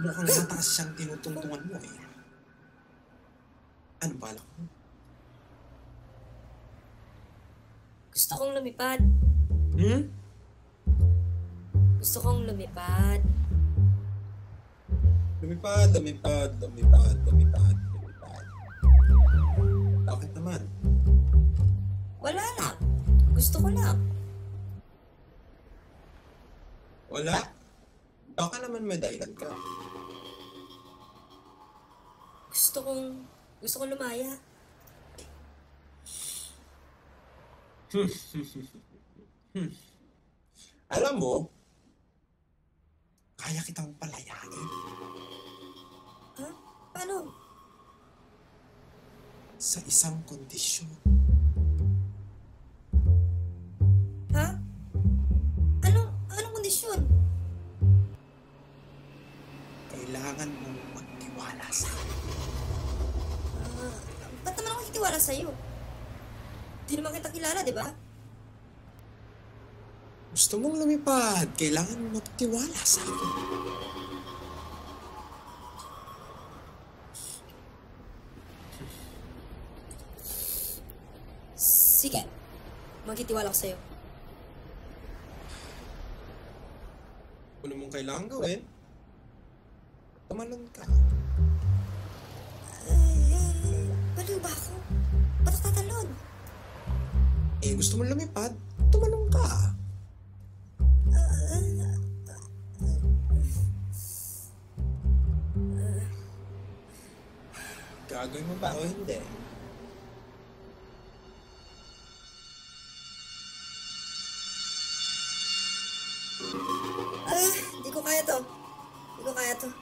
Mukhang mataas siyang tinutungtungan mo eh. Ano balak mo? Gusto kong lumipad. Hmm? Gusto kong lumipad. Lumipad, lumipad, lumipad, lumipad, lumipad. Bakit naman? Wala lang. Gusto ko lang. Wala? Baka naman may dahilan ka. Gusto kong lumaya. Alam mo, kaya kitang palayain. Ha? Paano? Sa isang kondisyon. Ha? Anong kondisyon? Kailangan mong magtiwala sa akin. Ba't naman ako titiwala sa'yo? Di naman kita kilala, di ba? Gusto mong lumipad, kailangan mong magtiwala sa akin. Sige. Magtitiwala ko sa'yo. Ano mong kailangan gawin? Tumalon ka. Baliw ba ako? Ba't ako tatalon? Eh, gusto mong lumipad? Tumalon ka. Gagawin mo ba o hindi? Di ko kaya to. Di ko kaya to.